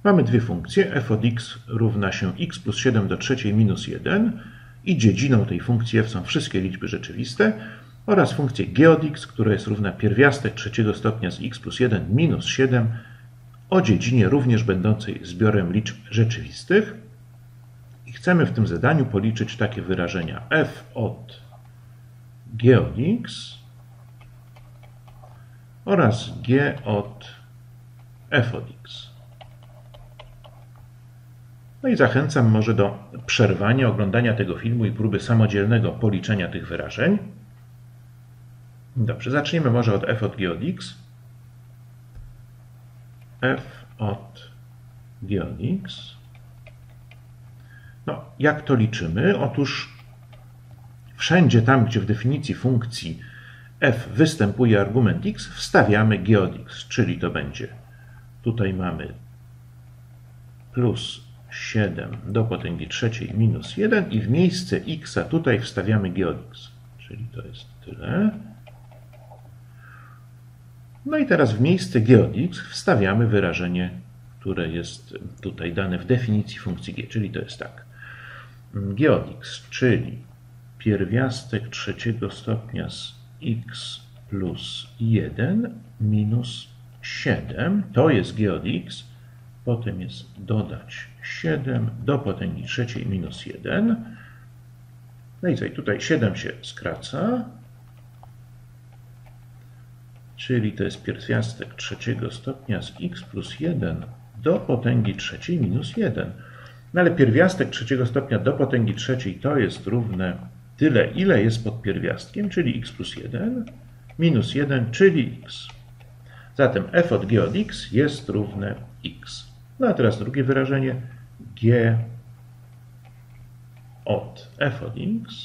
Mamy dwie funkcje. f od x równa się x plus 7 do trzeciej minus 1 i dziedziną tej funkcji f są wszystkie liczby rzeczywiste oraz funkcję g od x, która jest równa pierwiastek trzeciego stopnia z x plus 1 minus 7 o dziedzinie również będącej zbiorem liczb rzeczywistych. I chcemy w tym zadaniu policzyć takie wyrażenia f od g od x oraz g od f od x. No i zachęcam może do przerwania, oglądania tego filmu i próby samodzielnego policzenia tych wyrażeń. Dobrze, zaczniemy może od f od g od x. f od g od x. No, jak to liczymy? Otóż wszędzie tam, gdzie w definicji funkcji f występuje argument x, wstawiamy g od x, czyli to będzie, tutaj mamy plus 7 do potęgi trzeciej minus 1 i w miejsce x tutaj wstawiamy g od x, czyli to jest tyle. No i teraz w miejsce g od x wstawiamy wyrażenie, które jest tutaj dane w definicji funkcji g, czyli to jest tak. G od x, czyli pierwiastek trzeciego stopnia z x plus 1 minus 7, to jest g od x, potem jest dodać 7 do potęgi trzeciej minus 1. No i co, tutaj 7 się skraca, czyli to jest pierwiastek trzeciego stopnia z x plus 1 do potęgi trzeciej minus 1. No ale pierwiastek trzeciego stopnia do potęgi trzeciej to jest równe tyle, ile jest pod pierwiastkiem, czyli x plus 1, minus 1, czyli x. Zatem f od g od x jest równe x. No a teraz drugie wyrażenie, g od f od x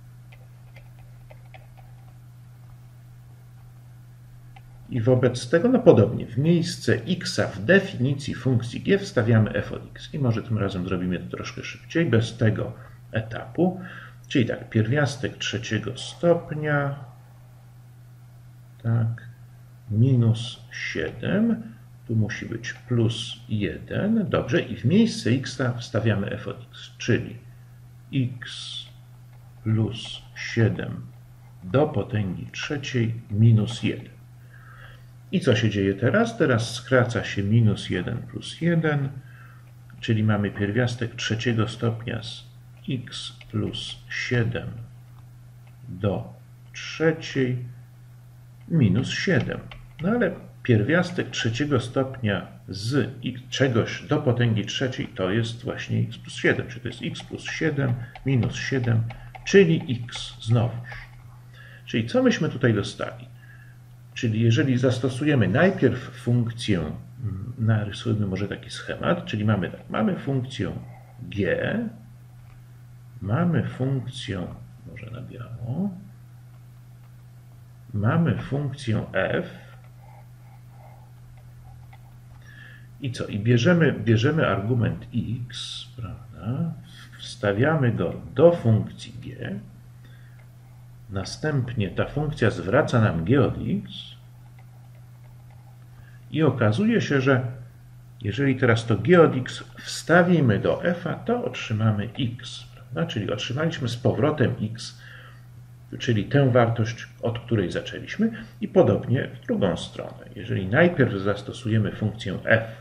i wobec tego, no podobnie, w miejsce x w definicji funkcji g wstawiamy f od x. I może tym razem zrobimy to troszkę szybciej, bez tego etapu. Czyli tak, pierwiastek trzeciego stopnia, tak, minus 7, tu musi być plus 1, dobrze, i w miejsce x wstawiamy f od x, czyli x plus 7 do potęgi trzeciej minus 1. I co się dzieje teraz? Teraz skraca się minus 1 plus 1, czyli mamy pierwiastek trzeciego stopnia z x plus 7 do trzeciej minus 7. No ale pierwiastek trzeciego stopnia z czegoś do potęgi trzeciej to jest właśnie x plus 7, czyli to jest x plus 7 minus 7, czyli x znowuż. Czyli co myśmy tutaj dostali? Czyli jeżeli zastosujemy najpierw funkcję, narysujmy może taki schemat, czyli mamy tak, mamy funkcję g, mamy funkcję, może na biało, mamy funkcję f i co? I bierzemy argument x, prawda? Wstawiamy go do funkcji g, następnie ta funkcja zwraca nam g od x i okazuje się, że jeżeli teraz to g od x wstawimy do f, to otrzymamy x, prawda? Czyli otrzymaliśmy z powrotem x, czyli tę wartość, od której zaczęliśmy, i podobnie w drugą stronę. Jeżeli najpierw zastosujemy funkcję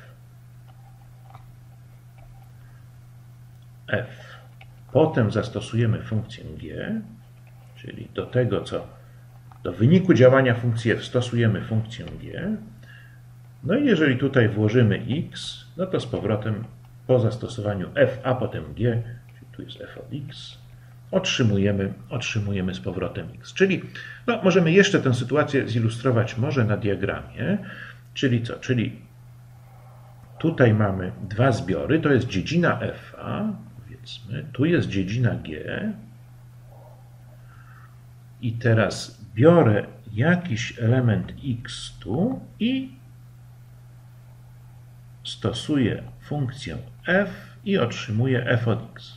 f, potem zastosujemy funkcję g, czyli do wyniku działania funkcji f stosujemy funkcję g, no i jeżeli tutaj włożymy x, no to z powrotem po zastosowaniu f, a potem g, czyli tu jest f od x, otrzymujemy z powrotem x. Czyli no, możemy jeszcze tę sytuację zilustrować może na diagramie, czyli co? Czyli tutaj mamy dwa zbiory, to jest dziedzina f, powiedzmy, tu jest dziedzina g i teraz biorę jakiś element x tu i stosuję funkcję f i otrzymuję f od x.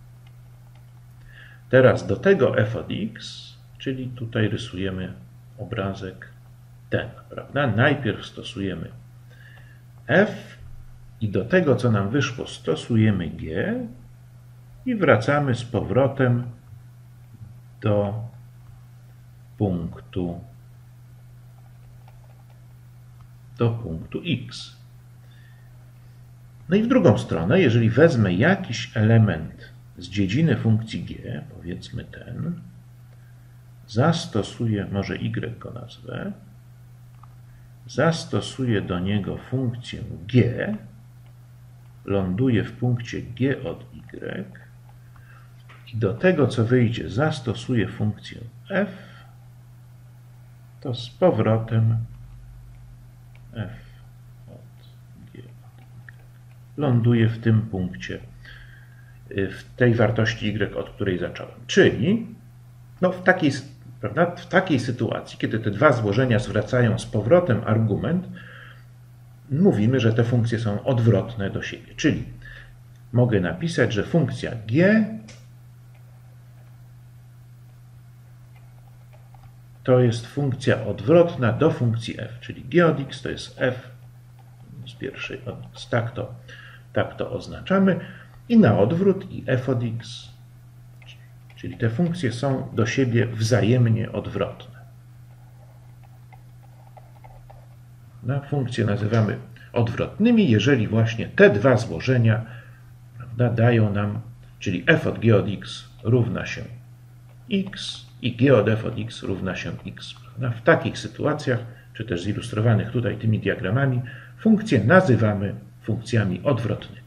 Teraz do tego f od x, czyli tutaj rysujemy obrazek ten, prawda? Najpierw stosujemy f I do tego, co nam wyszło, stosujemy g i wracamy z powrotem do punktu x. No i w drugą stronę, jeżeli wezmę jakiś element z dziedziny funkcji g, powiedzmy ten, zastosuję, może y go nazwę, zastosuję do niego funkcję g, ląduję w punkcie g od y i do tego, co wyjdzie, zastosuję funkcję f, to z powrotem f od g od y ląduję w tym punkcie, w tej wartości y, od której zacząłem. Czyli no, w takiej sytuacji, kiedy te dwa złożenia zwracają z powrotem argument, mówimy, że te funkcje są odwrotne do siebie. Czyli mogę napisać, że funkcja g to jest funkcja odwrotna do funkcji f, czyli g od x to jest f z pierwszej od x. Tak to oznaczamy. I na odwrót i f od x, czyli te funkcje są do siebie wzajemnie odwrotne. Funkcje nazywamy odwrotnymi, jeżeli właśnie te dwa złożenia, prawda, dają nam, czyli f od g od x równa się x i g od f od x równa się x. Prawda? W takich sytuacjach, czy też zilustrowanych tutaj tymi diagramami, funkcje nazywamy funkcjami odwrotnymi.